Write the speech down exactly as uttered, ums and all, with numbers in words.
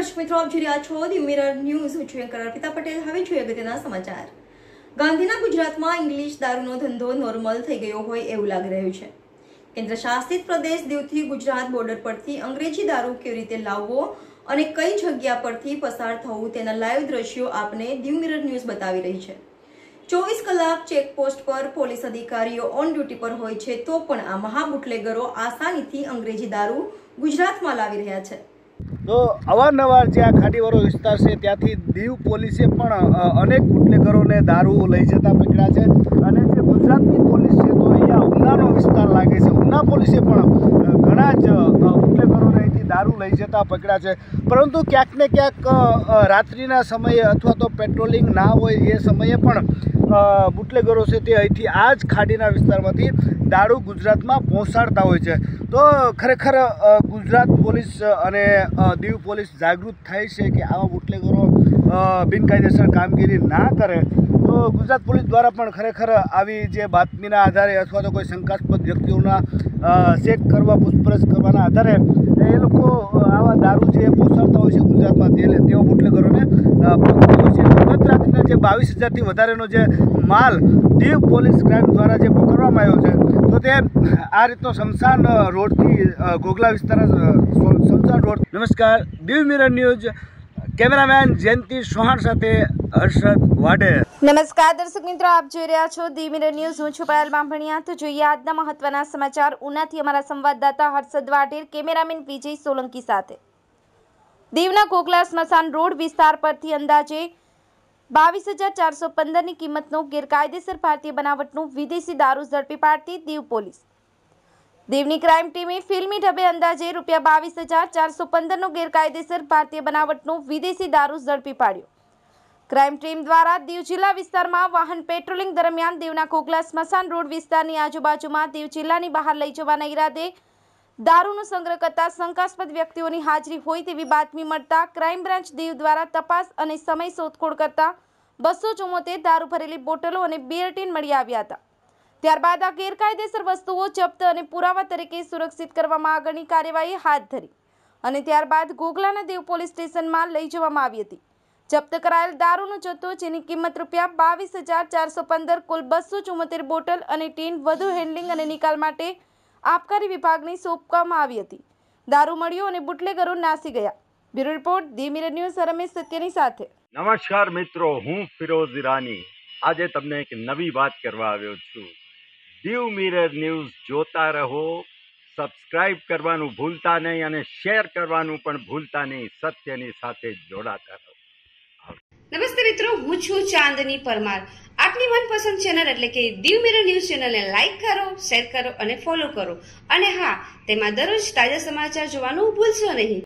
દર્શક મિત્રો, આપ જોઈ રહ્યા છો ધી મિરર ન્યૂઝ. હું છું એન્કર અર્પિતા પટેલ. હવે જોઈએ અગત્યના સમાચાર. ગાંધીના ગુજરાતમાં ઇંગ્લિશ દારૂનો ધંધો નોર્મલ થઈ ગયો હોય એવું લાગી રહ્યું છે. કેન્દ્ર શાસિત પ્રદેશ દીવથી ગુજરાત બોર્ડર પરથી અંગ્રેજી દારૂ કેવી રીતે લાવવો અને કઈ જગ્યા પરથી પસાર થવું તેના લાઈવ દ્રશ્યો આપને ધી મિરર ન્યૂઝ બતાવી રહી છે. ચોવીસ કલાક ચેકપોસ્ટ પર પોલીસ અધિકારીઓ ઓન ડ્યુટી પર હોય છે, તો પણ આ મહા બુટલેગરો આસાનીથી અંગ્રેજી દારૂ ગુજરાતમાં લાવી રહ્યા છે. તો અવારનવાર જે આ ખાડીવાળો વિસ્તાર છે ત્યાંથી દીવ પોલીસે પણ અનેક બુટલેગરોને દારૂ લઈ જતા પકડ્યા છે. અને જે ગુજરાતની પોલીસ છે તો અહીંયા ઉનાનો વિસ્તાર લાગે છે. ઉના પોલીસે પણ ઘણા જ બુટલેગરોને અહીંથી દારૂ લઈ જતા પકડ્યા છે. પરંતુ ક્યાંક ને ક્યાંક રાત્રિના સમયે અથવા તો પેટ્રોલિંગ ના હોય એ સમયે પણ બુટલેગરો છે તે અહીંથી આ જ ખાડીના વિસ્તારમાંથી દારૂ ગુજરાતમાં પહોંચાડતા હોય છે. તો ખરેખર ગુજરાત પોલીસ અને દીવ પોલીસ જાગૃત થાય છે કે આવા બુટલેગરો બિનકાયદેસર કામગીરી ના કરે. તો ગુજરાત પોલીસ દ્વારા પણ ખરેખર આવી જે બાતમીના આધારે અથવા તો કોઈ શંકાસ્પદ વ્યક્તિઓના ચેક કરવા, પૂછપરછ કરવાના આધારે એ લોકો આવા દારૂ જે પહોંચાડતા હોય છે ગુજરાતમાં તે તેઓ બુટલેગરોને પકડતા હોય છે. ગત રાત્રિના જે બાવીસ હજારથી વધારેનો જે માલ દીવ પોલીસ ક્રાઇમ દ્વારા જે પકડવામાં આવ્યો છે તો તે આ રીતનો શમશાન રોડથી ઘોઘલા વિસ્તાર શમશાન રોડ. નમસ્કાર, Diu mirror news, cameraman Jayanti Chauhan સાથે હર્ષદ વાડેર. નમસ્કાર દર્શક મિત્રો, આપ જોઈ રહ્યા છો ધી મિરર ન્યૂઝ. હું છું પાયલ બામભણિયા. તો જોઈએ આજના મહત્વના સમાચાર ઉનાથી અમારા સંવાદદાતા હર્ષદ વાડેર કેમેરામેન વિજય સોલંકી સાથે. દીવના ઘોઘલા સ્મશાન રોડ વિસ્તાર પરથી અંદાજે બાવીસ હજાર ચારસો પંદરની કિંમતનો ગેરકાયદેસર ભારતીય બનાવટનું વિદેશી દારૂ ઝડપી પાડતી દીવ પોલીસ. દીવની ક્રાઇમ ટીમે ફિલ્મી ઢબે અંદાજે રૂપિયા બાવીસ હજાર ચારસો પંદરનો ગેરકાયદેસર ભારતીય બનાવટનું વિદેશી દારૂ ઝડપી પાડ્યો. ક્રાઇમ ટીમ દ્વારા દીવ જિલ્લા વિસ્તારમાં વાહન પેટ્રોલિંગ દરમિયાન દીવના ઘોઘલા સ્મશાન રોડ વિસ્તારની આજુબાજુમાં દીવ જિલ્લાની બહાર લઈ જવાના ઈરાદે દારૂનો સંગ્રહ કરતા શંકાસ્પદ વ્યક્તિઓની હાજરી હોય તેવી બાતમી મળતા ક્રાઇમ બ્રાન્ચ દીવ દ્વારા તપાસ અને સમય શોધખોળ કરતા બસો ચુમ્મોતેર દારૂ ભરેલી બોટલો અને બિયર ટીન મળી આવ્યા હતા. ત્યારબાદ આ ગેરકાયદેસર વસ્તુઓ જપ્ત અને પુરાવા તરીકે સુરક્ષિત કરવામાં આગળની કાર્યવાહી હાથ ધરી અને ત્યારબાદ ઘોઘલાના દીવ પોલીસ સ્ટેશનમાં લઈ જવામાં આવી હતી. જપ્ત કરાયેલ દારૂનો જથ્થો, જેની કિંમત રૂપિયા બાવીસ હજાર ચારસો પંદર, કુલ બસો ચુમ્મોતેર બોટલ અને ટીન વધુ હેન્ડલિંગ અને નિકાલ માટે આબકારી વિભાગને સોંપવામાં આવી હતી. દારૂ મળ્યો અને બુટલેગરો નાસી ગયા. Bureau report, the mirror news, Ramesh સત્યની સાથે. નમસ્કાર મિત્રો, હું ફિરોઝ ઈરાની. આજે તમને એક નવી વાત કરવા આવ્યો છું. દીવ મિરર ન્યૂઝ જોતા રહો, સબસ્ક્રાઇબ કરવાનું ભૂલતા નહીં અને શેર કરવાનું પણ ભૂલતા નહીં. સત્યની સાથે જોડાતા રહો. નમસ્તે મિત્રો, હું છું ચાંદની પરમાર. આપની મનપસંદ ચેનલ એટલે કે દીવ મિરર ન્યૂઝ ચેનલને લાઈક કરો, શેર કરો અને ફોલો કરો. અને હા, તેમાં દરરોજ તાજા સમાચાર જોવાનું ભૂલશો નહીં.